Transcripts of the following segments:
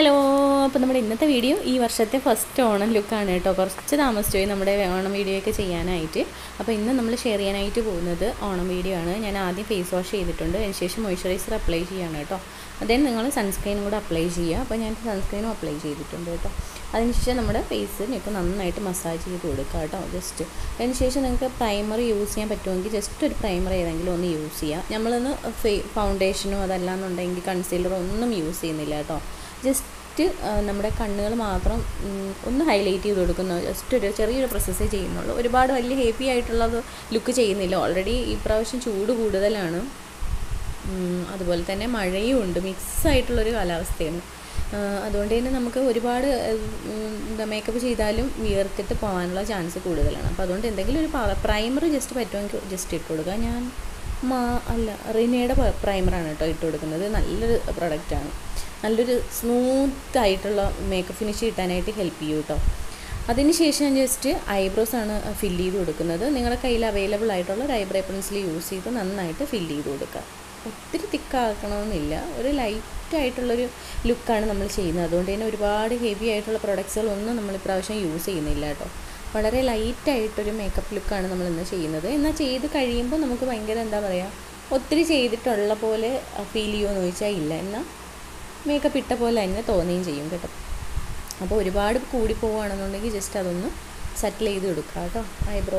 Hello, അപ്പോൾ നമ്മുടെ ഇന്നത്തെ വീഡിയോ ഈ വർഷത്തെ ഫസ്റ്റ് ഓണം ലുക്കാണ് കേട്ടോ. കുറച്ച് താമസിച്ചു പോയി നമ്മുടെ ഓണം വീഡിയോ ഒക്കെ ചെയ്യാനായിട്ട്. അപ്പോൾ ഇന്ന് നമ്മൾ ഷെയർ ചെയ്യാനായിട്ട് പോകുന്നത് ഓണം വീഡിയോ ആണ്. ഞാൻ ആദ്യം ഫേസ് വാഷ് ചെയ്തിട്ടുണ്ട്, അതിനുശേഷം മോയ്സ്ചറൈസർ അപ്ലൈ ചെയ്യാണ് കേട്ടോ. അതിന് നിങ്ങൾ സൺസ്ക്രീനും കൂടെ അപ്ലൈ ചെയ്യുക. അപ്പോൾ ഞാൻ സൺസ്ക്രീനും അപ്ലൈ ചെയ്തിട്ടുണ്ട് കേട്ടോ. അതിനുശേഷം നമ്മുടെ ഫേസിനൊക്കെ നന്നായിട്ട് മസാജ് ചെയ്ത് കൊടുക്കുക കേട്ടോ. ജസ്റ്റ് അതിനുശേഷം നിങ്ങൾക്ക് പ്രൈമർ യൂസ് ചെയ്യാൻ പറ്റുമെങ്കിൽ ജസ്റ്റ് ഒരു പ്രൈമർ ഏതെങ്കിലും ഒന്ന് യൂസ് ചെയ്യുക. നമ്മളൊന്ന് ഫൗണ്ടേഷനോ അതല്ലാന്നുണ്ടെങ്കിൽ കൺസീലറോ ഒന്നും യൂസ് ചെയ്യുന്നില്ല കേട്ടോ. ജസ്റ്റ് നമ്മുടെ കണ്ണുകൾ മാത്രം ഒന്ന് ഹൈലൈറ്റ് ചെയ്ത് കൊടുക്കുന്നു. ജസ്റ്റ് ഒരു ചെറിയൊരു പ്രോസസ്സേ ചെയ്യുന്നുള്ളൂ. ഒരുപാട് വലിയ ഹെവി ആയിട്ടുള്ളത് ലുക്ക് ചെയ്യുന്നില്ല. ഓൾറെഡി ഈ പ്രാവശ്യം ചൂട് കൂടുതലാണ്, അതുപോലെ തന്നെ മഴയും ഉണ്ട്, മിക്സ് ആയിട്ടുള്ളൊരു കാലാവസ്ഥയാണ്. അതുകൊണ്ട് തന്നെ നമുക്ക് ഒരുപാട് മേക്കപ്പ് ചെയ്താലും വിയർത്തിട്ട് പോകാനുള്ള ചാൻസ് കൂടുതലാണ്. അപ്പോൾ അതുകൊണ്ട് എന്തെങ്കിലും ഒരു പ്രൈമർ ജസ്റ്റ് പറ്റുമെങ്കിൽ ജസ്റ്റ് ഇട്ട് കൊടുക്കുക. ഞാൻ റിനയുടെ പ്രൈമറാണ് കേട്ടോ ഇട്ട് കൊടുക്കുന്നത്. നല്ലൊരു പ്രൊഡക്റ്റാണ്, നല്ലൊരു സ്മൂത്തായിട്ടുള്ള മേക്കപ്പ് ഫിനിഷ് കിട്ടാനായിട്ട് ഹെൽപ്പ് ചെയ്യും കേട്ടോ. അതിനുശേഷം ഞാൻ ജസ്റ്റ് ഐബ്രോസാണ് ഫില്ല് ചെയ്ത് കൊടുക്കുന്നത്. നിങ്ങളുടെ കയ്യിൽ അവൈലബിൾ ആയിട്ടുള്ള ഒരു ഐബ്രോ പെൻസിൽ യൂസ് ചെയ്ത് നന്നായിട്ട് ഫില്ല് ചെയ്ത് കൊടുക്കുക. ഒത്തിരി തിക്കാക്കണമെന്നില്ല, ഒരു ലൈറ്റായിട്ടുള്ളൊരു ലുക്കാണ് നമ്മൾ ചെയ്യുന്നത്. അതുകൊണ്ട് തന്നെ ഒരുപാട് ഹെവി ആയിട്ടുള്ള പ്രൊഡക്ട്സുകളൊന്നും നമ്മൾ ഇപ്രാവശ്യം യൂസ് ചെയ്യുന്നില്ല കേട്ടോ. വളരെ ലൈറ്റായിട്ടൊരു മേക്കപ്പ് ലുക്കാണ് നമ്മൾ ഇന്ന് ചെയ്യുന്നത്. എന്നാൽ ചെയ്ത് കഴിയുമ്പോൾ നമുക്ക് ഭയങ്കര എന്താ പറയുക, ഒത്തിരി ചെയ്തിട്ടുള്ള പോലെ ഫീൽ ചെയ്യുമെന്ന് ചോദിച്ചാൽ ഇല്ല, എന്നാൽ മേക്കപ്പ് ഇട്ട പോലെ തന്നെ തോന്നുകയും ചെയ്യും കേട്ടോ. അപ്പോൾ ഒരുപാട് കൂടി പോവുകയാണെന്നുണ്ടെങ്കിൽ ജസ്റ്റ് അതൊന്ന് സെറ്റിൽ ചെയ്ത് കൊടുക്കുക കേട്ടോ. ഐബ്രോ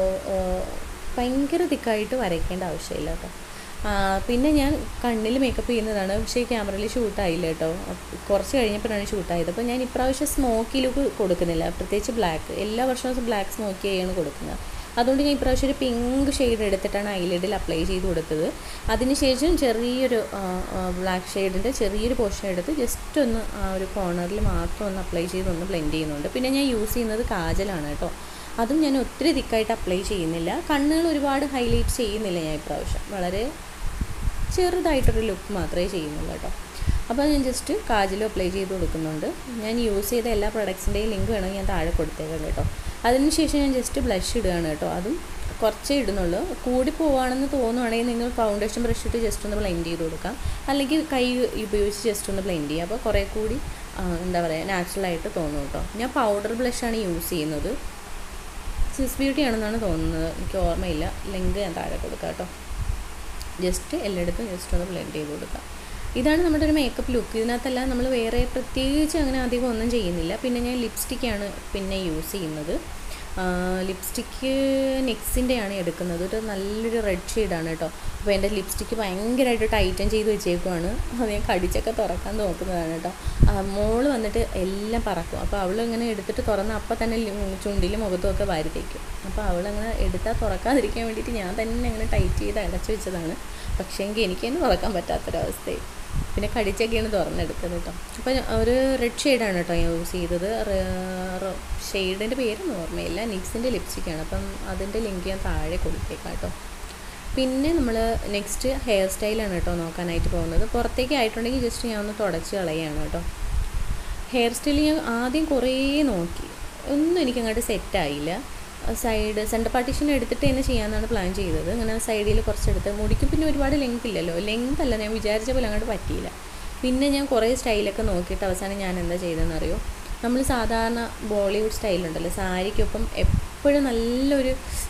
ഭയങ്കര തിക്കായിട്ട് വരയ്ക്കേണ്ട ആവശ്യമില്ല കേട്ടോ. പിന്നെ ഞാൻ കണ്ണിൽ മേക്കപ്പ് ചെയ്യുന്നതാണ്, പക്ഷേ ക്യാമറയിൽ ഷൂട്ടായില്ല കേട്ടോ. കുറച്ച് കഴിഞ്ഞപ്പോഴാണ് ഷൂട്ടായത്. അപ്പോൾ ഞാൻ ഇപ്രാവശ്യം സ്മോക്കി ലുക്ക് കൊടുക്കുന്നില്ല, പ്രത്യേകിച്ച് ബ്ലാക്ക്. എല്ലാ വർഷവും ബ്ലാക്ക് സ്മോക്കി ചെയ്യാണ് കൊടുക്കുന്നത്. അതുകൊണ്ട് ഞാൻ ഇപ്രാവശ്യം ഒരു പിങ്ക് ഷെയ്ഡ് എടുത്തിട്ടാണ് ഐലിഡിൽ അപ്ലൈ ചെയ്ത് കൊടുത്തത്. അതിനുശേഷം ചെറിയൊരു ബ്ലാക്ക് ഷെയ്ഡിൻ്റെ ചെറിയൊരു പോർഷൻ എടുത്ത് ജസ്റ്റ് ഒന്ന് ആ ഒരു കോർണറിൽ മാത്രം ഒന്ന് അപ്ലൈ ചെയ്ത് ഒന്ന് ബ്ലെൻഡ് ചെയ്യുന്നുണ്ട്. പിന്നെ ഞാൻ യൂസ് ചെയ്യുന്നത് കാജലാണ് കേട്ടോ. അതും ഞാൻ ഒത്തിരി തിക്കായിട്ട് അപ്ലൈ ചെയ്യുന്നില്ല. കണ്ണുകൾ ഒരുപാട് ഹൈലൈറ്റ് ചെയ്യുന്നില്ല ഞാൻ ഇപ്രാവശ്യം. വളരെ ചെറുതായിട്ടൊരു ലുക്ക് മാത്രമേ ചെയ്യുന്നുള്ളൂ കേട്ടോ. അപ്പോൾ ഞാൻ ജസ്റ്റ് കാജലും അപ്ലൈ ചെയ്ത് കൊടുക്കുന്നുണ്ട്. ഞാൻ യൂസ് ചെയ്ത എല്ലാ പ്രൊഡക്ട്സിൻ്റെയും ലിങ്ക് വേണമെങ്കിൽ ഞാൻ താഴെ കൊടുത്തേക്കാം കേട്ടോ. അതിനുശേഷം ഞാൻ ജസ്റ്റ് ബ്ലഷ് ഇടുകയാണ് കേട്ടോ. അതും കുറച്ചേ ഇടുന്നുള്ളൂ. കൂടി പോവുകയാണെന്ന് തോന്നുവാണെങ്കിൽ നിങ്ങൾ ഫൗണ്ടേഷൻ ബ്രഷ് ഇട്ട് ജസ്റ്റ് ഒന്ന് ബ്ലെൻഡ് ചെയ്ത് കൊടുക്കാം, അല്ലെങ്കിൽ കൈ ഉപയോഗിച്ച് ജസ്റ്റ് ഒന്ന് ബ്ലെൻഡ് ചെയ്യുക. അപ്പോൾ കുറേ കൂടി എന്താ പറയുക, നാച്ചുറലായിട്ട് തോന്നും കേട്ടോ. ഞാൻ പൗഡർ ബ്ലഷാണ് യൂസ് ചെയ്യുന്നത്. സ്വിസ് ബ്യൂട്ടി ആണെന്നാണ് തോന്നുന്നത്, എനിക്ക് ഓർമ്മയില്ല. ലിങ്ക് ഞാൻ താഴെ കൊടുക്കാം കേട്ടോ. ജസ്റ്റ് എല്ലായിടത്തും ജസ്റ്റ് ഒന്ന് ബ്ലെൻഡ് ചെയ്ത് കൊടുക്കുക. ഇതാണ് നമ്മുടെ ഒരു മേക്കപ്പ് ലുക്ക്. ഇതിനകത്തെല്ലാം നമ്മൾ വേറെ പ്രത്യേകിച്ച് അങ്ങനെ അധികം ഒന്നും ചെയ്യുന്നില്ല. പിന്നെ ഞാൻ ലിപ്സ്റ്റിക്കാണ് പിന്നെ യൂസ് ചെയ്യുന്നത്. ലിപ്സ്റ്റിക്ക് നെക്സിൻ്റെയാണ് എടുക്കുന്നത്. ഒരു നല്ലൊരു റെഡ് ഷെയ്ഡാണ് കേട്ടോ. അപ്പോൾ എൻ്റെ ലിപ്സ്റ്റിക്ക് ഭയങ്കരമായിട്ട് ടൈറ്റൻ ചെയ്ത് വെച്ചേക്കുവാണ്. അത് ഞാൻ കടിച്ചൊക്കെ തുറക്കാൻ നോക്കുന്നതാണ് കേട്ടോ. മോള് വന്നിട്ട് എല്ലാം പറക്കും. അപ്പോൾ അവളിങ്ങനെ എടുത്തിട്ട് തുറന്ന് അപ്പം തന്നെ ചുണ്ടിലും മുഖത്തുമൊക്കെ വാരി തേക്കും. അപ്പോൾ അവളങ്ങനെ എടുത്താൽ തുറക്കാതിരിക്കാൻ വേണ്ടിയിട്ട് ഞാൻ തന്നെ അങ്ങനെ ടൈറ്റ് ചെയ്ത് അടച്ചു വെച്ചതാണ്. പക്ഷേ എങ്കിൽ എനിക്ക് തന്നെ തുറക്കാൻ പറ്റാത്തൊരവസ്ഥയായി. പിന്നെ കടിച്ചൊക്കെയാണ് തുറന്നെടുക്കുന്നത് കേട്ടോ. അപ്പോൾ ഒരു റെഡ് ഷെയ്ഡാണ് കേട്ടോ ഞാൻ യൂസ് ചെയ്തത്. ഷെയ്ഡിൻ്റെ പേരൊന്നും ഓർമ്മയില്ല. നിക്സിൻ്റെ ലിപ്സ്റ്റിക്കാണ്. അപ്പം അതിൻ്റെ ലിങ്ക് ഞാൻ താഴെ കൊടുത്തേക്കാം കേട്ടോ. പിന്നെ നമ്മൾ നെക്സ്റ്റ് ഹെയർ സ്റ്റൈലാണ് കേട്ടോ നോക്കാനായിട്ട് പോകുന്നത്. പുറത്തേക്ക് ആയിട്ടുണ്ടെങ്കിൽ ജസ്റ്റ് ഞാൻ ഒന്ന് തുടച്ച് കളയുകയാണ് കേട്ടോ. ഹെയർ സ്റ്റൈൽ ഞാൻ ആദ്യം കുറേ നോക്കി, ഒന്നും എനിക്കങ്ങോട്ട് സെറ്റായില്ല. സെൻറ്റർ പാർട്ടീഷൻ എടുത്തിട്ട് തന്നെ ചെയ്യാമെന്നാണ് പ്ലാൻ ചെയ്തത്. അങ്ങനെ സൈഡിൽ കുറച്ചെടുത്ത് മുടിക്കും. പിന്നെ ഒരുപാട് ലെങ്ത് ഇല്ലല്ലോ, ലെങ്ത് അല്ല, ഞാൻ വിചാരിച്ച പോലെ അങ്ങോട്ട് പറ്റിയില്ല. പിന്നെ ഞാൻ കുറേ സ്റ്റൈലൊക്കെ നോക്കിയിട്ട് അവസാനം ഞാൻ എന്താ ചെയ്തതെന്ന് അറിയോ, നമ്മൾ സാധാരണ ബോളിവുഡ് സ്റ്റൈലുണ്ടല്ലോ, സാരിക്കൊപ്പം എപ്പോഴും നല്ലൊരു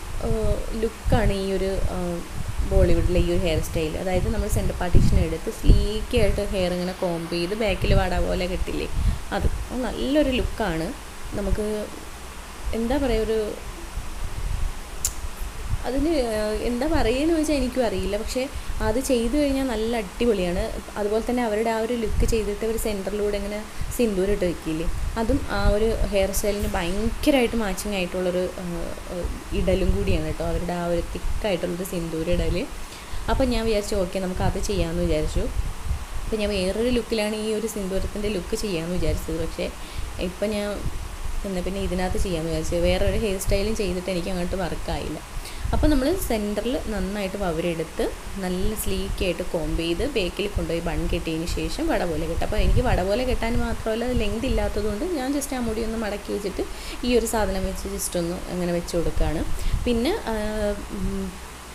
ലുക്കാണ് ഈ ഒരു ബോളിവുഡിലെ ഈ ഒരു ഹെയർ സ്റ്റൈൽ. അതായത് നമ്മൾ സെൻറ്റർ പാർട്ടീഷൻ എടുത്ത് സ്ലീക്കായിട്ട് ഹെയർ ഇങ്ങനെ കോംബ് ചെയ്ത് ബാക്കിൽ വാട പോലെ കെട്ടില്ലേ, അത് നല്ലൊരു ലുക്കാണ്. നമുക്ക് എന്താ പറയുക, ഒരു അതിന് എന്താ പറയുകയെന്ന് ചോദിച്ചാൽ എനിക്കും അറിയില്ല. പക്ഷേ അത് ചെയ്തു കഴിഞ്ഞാൽ നല്ല അടിപൊളിയാണ്. അതുപോലെ തന്നെ അവരുടെ ആ ഒരു ലുക്ക് ചെയ്തിട്ട് ഒരു സെൻറ്ററിലൂടെ ഇങ്ങനെ സിന്ദൂരം ഇട്ട് വയ്ക്കില്ലേ, അതും ആ ഒരു ഹെയർ സ്റ്റൈലിന് ഭയങ്കരമായിട്ട് മാച്ചിങ് ആയിട്ടുള്ളൊരു ഇടലും കൂടിയാണ് കേട്ടോ, അവരുടെ ആ ഒരു തിക്കായിട്ടുള്ളൊരു സിന്ദൂരം ഇടൽ. അപ്പോൾ ഞാൻ വിചാരിച്ചു ഓക്കെ നമുക്ക് അത് ചെയ്യാമെന്ന് വിചാരിച്ചു. അപ്പോൾ ഞാൻ വേറൊരു ലുക്കിലാണ് ഈ ഒരു സിന്ദൂരത്തിൻ്റെ ലുക്ക് ചെയ്യാമെന്ന് വിചാരിച്ചത്. പക്ഷേ ഇപ്പം ഞാൻ പിന്നെ ഇതിനകത്ത് ചെയ്യാമെന്ന് വിചാരിച്ചു. വേറൊരു ഹെയർ സ്റ്റൈലും ചെയ്തിട്ട് എനിക്ക് അങ്ങോട്ട് വർക്കായില്ല. അപ്പോൾ നമ്മൾ സെൻറ്ററിൽ നന്നായിട്ട് വവരെടുത്ത് നല്ല സ്ലീക്കായിട്ട് കോംബ് ചെയ്ത് ബേക്കിൽ കൊണ്ടുപോയി ബൺ കെട്ടിയതിന് ശേഷം വട പോലെ കെട്ടുക. അപ്പോൾ എനിക്ക് വട പോലെ കെട്ടാൻ മാത്രമല്ല ലെങ്ത് ഇല്ലാത്തതുകൊണ്ട് ഞാൻ ജസ്റ്റ് ആ മുടി ഒന്ന് മടക്കി വെച്ചിട്ട് ഈ ഒരു സാധനം വെച്ച് ജസ്റ്റ് ഒന്ന് അങ്ങനെ വെച്ച് കൊടുക്കുകയാണ്. പിന്നെ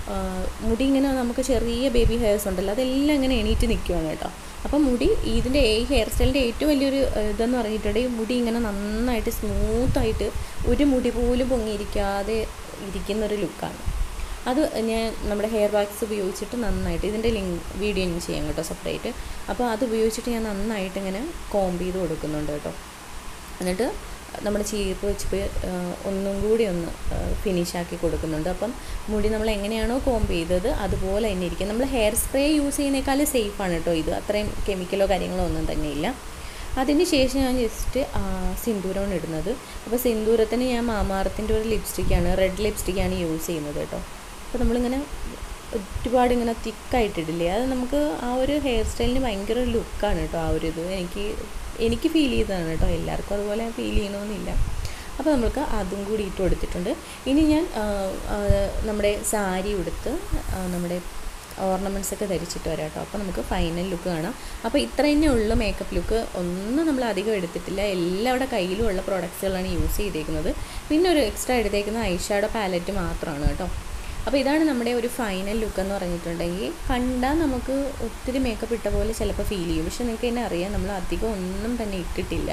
മുടി ഇങ്ങനെ നമുക്ക് ചെറിയ ബേബി ഹെയർസ് ഉണ്ടല്ലോ അതെല്ലാം ഇങ്ങനെ എണീറ്റ് നിൽക്കുകയാണ് കേട്ടോ. അപ്പം മുടി ഇതിൻ്റെ ഈ ഹെയർ സ്റ്റൈലിൻ്റെ ഏറ്റവും വലിയൊരു ഇതെന്ന് പറഞ്ഞിട്ടുണ്ടെങ്കിൽ മുടി ഇങ്ങനെ നന്നായിട്ട് സ്മൂത്തായിട്ട് ഒരു മുടി പോലും പൊങ്ങിയിരിക്കാതെ ഇരിക്കുന്നൊരു ലുക്കാണ്. അത് ഞാൻ നമ്മുടെ ഹെയർ വാക്സ് ഉപയോഗിച്ചിട്ട് നന്നായിട്ട് ഇതിൻ്റെ വീഡിയോ ഞാൻ ചെയ്യാം കേട്ടോ സെപ്പറേറ്റ്. അപ്പോൾ അത് ഉപയോഗിച്ചിട്ട് ഞാൻ നന്നായിട്ട് ഇങ്ങനെ കോംബ് ചെയ്ത് കൊടുക്കുന്നുണ്ട് കേട്ടോ. എന്നിട്ട് നമ്മുടെ ചീപ്പ് വെച്ച് ഒന്നും കൂടി ഒന്ന് ഫിനിഷാക്കി കൊടുക്കുന്നുണ്ട്. അപ്പം മുടി നമ്മൾ എങ്ങനെയാണോ കോംബ് ചെയ്തത് അതുപോലെ തന്നെ ഇരിക്കും. നമ്മൾ ഹെയർ സ്പ്രേ യൂസ് ചെയ്യുന്നേക്കാൾ സേഫാണ് കേട്ടോ ഇത്. അത്രയും കെമിക്കലോ കാര്യങ്ങളോ ഒന്നും തന്നെയില്ല. അതിന് ശേഷം ഞാൻ ജസ്റ്റ് സിന്ദൂരമാണ് ഇടുന്നത്. അപ്പോൾ സിന്ദൂരത്തിന് ഞാൻ മാമാർത്തിൻ്റെ ഒരു ലിപ്സ്റ്റിക്കാണ്, റെഡ് ലിപ്സ്റ്റിക്കാണ് യൂസ് ചെയ്യുന്നത് കേട്ടോ. അപ്പോൾ നമ്മളിങ്ങനെ ഒരുപാട് ഇങ്ങനെ തിക്കായിട്ടിടില്ലേ, അത് നമുക്ക് ആ ഒരു ഹെയർ സ്റ്റൈലിന് ഭയങ്കര ഒരു ലുക്കാണ് കേട്ടോ. ആ ഒരു ഇത് എനിക്ക് ഫീൽ ചെയ്തതാണ് കേട്ടോ. എല്ലാവർക്കും അതുപോലെ ഫീൽ ചെയ്യണമെന്നില്ല. അപ്പോൾ നമുക്ക് അതും കൂടി ഇട്ട് കൊടുത്തിട്ടുണ്ട്. ഇനി ഞാൻ നമ്മുടെ സാരി ഉടുത്ത് നമ്മുടെ ഓർണമെൻറ്റ്സ് ഒക്കെ ധരിച്ചിട്ട് വരാം കേട്ടോ. അപ്പോൾ നമുക്ക് ഫൈനൽ ലുക്ക് കാണാം. അപ്പോൾ ഇത്ര തന്നെ ഉള്ളു മേക്കപ്പ് ലുക്ക്. ഒന്നും നമ്മൾ അധികം എടുത്തിട്ടില്ല. എല്ലാവരുടെ കയ്യിലും ഉള്ള പ്രോഡക്റ്റ്സുകളാണ് യൂസ് ചെയ്തേക്കുന്നത്. പിന്നെ ഒരു എക്സ്ട്രാ എടുത്തേക്കുന്ന ഐഷാഡോ പാലറ്റ് മാത്രമാണ് കേട്ടോ. അപ്പോൾ ഇതാണ് നമ്മുടെ ഒരു ഫൈനൽ ലുക്ക് എന്ന് പറഞ്ഞിട്ടുണ്ടെങ്കിൽ. കണ്ടാൽ നമുക്ക് ഒത്തിരി മേക്കപ്പ് ഇട്ട പോലെ ചിലപ്പോൾ ഫീൽ ചെയ്യും. പക്ഷെ നിങ്ങൾക്ക് തന്നെ അറിയാം, നമ്മൾ അധികം ഒന്നും തന്നെ ഇട്ടിട്ടില്ല.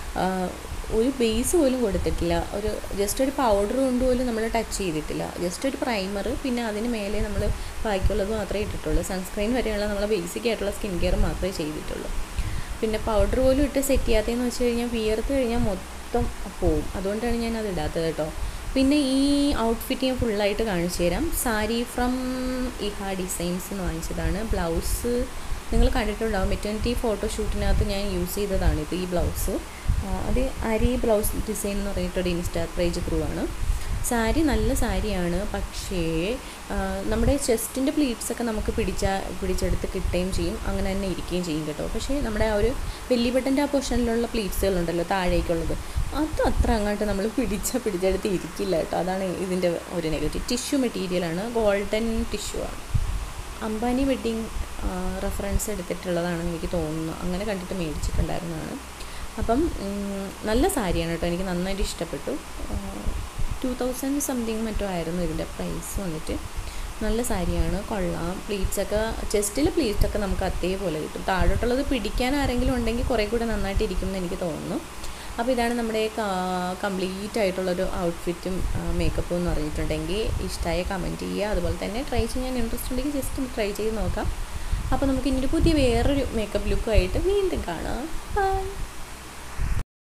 ഒരു ബേസ് പോലും കൊടുത്തിട്ടില്ല. ജസ്റ്റ് ഒരു പൗഡർ കൊണ്ട് പോലും നമ്മൾ ടച്ച് ചെയ്തിട്ടില്ല. ജസ്റ്റ് ഒരു പ്രൈമർ, പിന്നെ അതിന് മേലെ നമ്മൾ ബാക്കിയുള്ളത് മാത്രമേ ഇട്ടിട്ടുള്ളൂ. സൺസ്ക്രീൻ വരെയുള്ള നമ്മളെ ബേസിക് ആയിട്ടുള്ള സ്കിൻ കെയർ മാത്രമേ ചെയ്തിട്ടുള്ളൂ. പിന്നെ പൗഡർ പോലും ഇട്ട് സെറ്റ് ചെയ്യാത്തതെന്ന് വെച്ച് കഴിഞ്ഞാൽ വിയർത്ത് കഴിഞ്ഞാൽ മൊത്തം പോവും. അതുകൊണ്ടാണ് ഞാൻ അത് ഇടാത്തത് കേട്ടോ. പിന്നെ ഈ ഔട്ട്ഫിറ്റ് ഞാൻ ഫുള്ളായിട്ട് കാണിച്ചു തരാം. സാരി ഫ്രം ഇഹ ഡിസൈൻസ് എന്ന് വാങ്ങിച്ചതാണ്. ബ്ലൗസ് നിങ്ങൾ കണ്ടിട്ടുണ്ടാവും, മെറ്റേണിറ്റി ഫോട്ടോഷൂട്ടിനകത്ത് ഞാൻ യൂസ് ചെയ്തതാണിത്. ഈ ബ്ലൗസ് അത് അരി ബ്ലൗസ് ഡിസൈൻ എന്ന് പറഞ്ഞിട്ടൊരു ഇൻസ്റ്റാ പേജ് ത്രൂ ആണ്. സാരി നല്ല സാരിയാണ്, പക്ഷേ നമ്മുടെ ചെസ്റ്റിൻ്റെ പ്ലീറ്റ്സൊക്കെ നമുക്ക് പിടിച്ചെടുത്ത് കിട്ടുകയും ചെയ്യും, അങ്ങനെ തന്നെ ഇരിക്കുകയും ചെയ്യും കേട്ടോ. പക്ഷേ നമ്മുടെ ആ ഒരു ബെല്ലി ബട്ടൻ്റെ ആ പൊസിഷനിലുള്ള പ്ലീറ്റ്സുകളുണ്ടല്ലോ താഴേക്കുള്ളത്, അത് അത്ര അങ്ങോട്ട് നമ്മൾ പിടിച്ചെടുത്ത് ഇരിക്കില്ല കേട്ടോ. അതാണ് ഇതിൻ്റെ ഒരു നെഗറ്റീവ്. ടിഷ്യൂ മെറ്റീരിയലാണ്, ഗോൾഡൻ ടിഷ്യൂ ആണ്. അംബാനി വെഡ്ഡിങ് റെഫറൻസ് എടുത്തിട്ടുള്ളതാണെന്ന് എനിക്ക് തോന്നുന്നു. അങ്ങനെ കണ്ടിട്ട് മേടിച്ചിട്ടുണ്ടായിരുന്നതാണ്. അപ്പം നല്ല സാരിയാണ് കേട്ടോ, എനിക്ക് നന്നായിട്ട് ഇഷ്ടപ്പെട്ടു. 2000 സംതിങ് മറ്റോ ആയിരുന്നു ഇതിൻ്റെ പ്രൈസ് വന്നിട്ട്. നല്ല സാരിയാണ്, കൊള്ളാം. പ്ലീറ്റ്സൊക്കെ ചെസ്റ്റിൽ പ്ലീറ്റ്സൊക്കെ നമുക്ക് അതേപോലെ കിട്ടും. താഴോട്ടുള്ളത് പിടിക്കാൻ ആരെങ്കിലും ഉണ്ടെങ്കിൽ കുറേ കൂടെ നന്നായിട്ട് ഇരിക്കുമെന്ന് എനിക്ക് തോന്നുന്നു. അപ്പോൾ ഇതാണ് നമ്മുടെ കംപ്ലീറ്റ് ആയിട്ടുള്ളൊരു ഔട്ട്ഫിറ്റും മേക്കപ്പും എന്ന് പറഞ്ഞിട്ടുണ്ടെങ്കിൽ. ഇഷ്ടമായ കമൻറ്റ് ചെയ്യുക. അതുപോലെ തന്നെ ട്രൈ ചെയ്യാൻ ഇൻട്രസ്റ്റ് ഉണ്ടെങ്കിൽ ജസ്റ്റ് ഒന്ന് ട്രൈ ചെയ്ത് നോക്കാം. അപ്പോൾ നമുക്ക് ഇനി വേറൊരു മേക്കപ്പ് ലുക്കുമായിട്ട് വീണ്ടും കാണാം. ബൈ.